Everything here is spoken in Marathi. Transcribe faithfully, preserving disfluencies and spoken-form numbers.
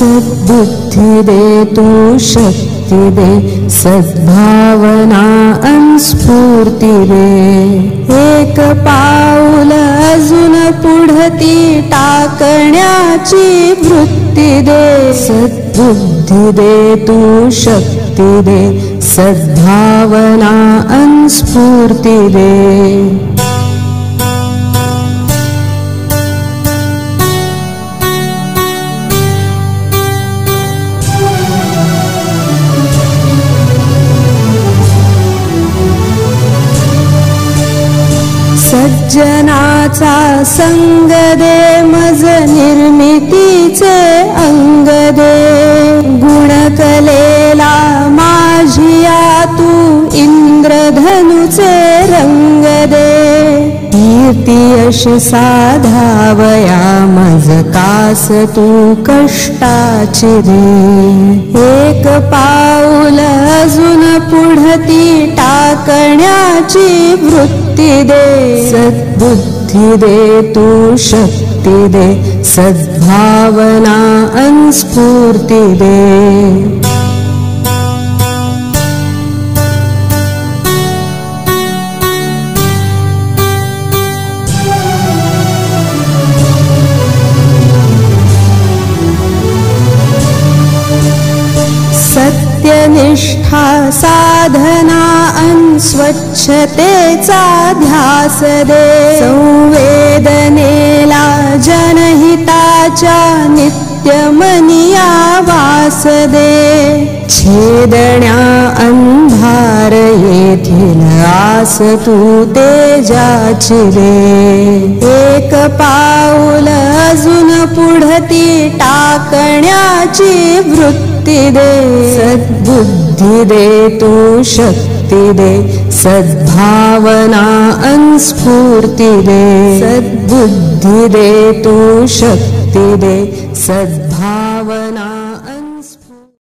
सद्बुद्धि दे तू शक्ति दे सद्भावना अन स्फूर्ती दे एक पाऊल अजून पुढती टाकण्याची वृत्ती दे सद्बुद्धि दे तू शक्ति दे सद्भावना अन स्फूर्ती दे सज्जनाचा संग दे मज निर्मितीचे अंग दे गुणकलेला माझिया तू इंद्रधनुचे रंग दे कीर्ती यश साधावया मज कास तू कष्टाची दे एक पाऊल अजून पुढती टाकण्याची वृत्ती दे सद्बुद्धि दे तू शक्ति दे सद्भावना अन स्फूर्ती दे सत्यनिष्ठा साधना अन स्वच्छतेचा ध्यास दे संवेदनेला जनहिताच्या नित्यमनिया वास दे छेदण्या अंधार येथील आस तू तेजाची दे एक पाऊल अजून पुढती टाकण्याची वृत्ती दे सद्बुद्धि दे तू शक्ति दे सद्भावना अन स्फूर्ती दे सद्बुद्धि दे तू शक्ति दे सद्भावना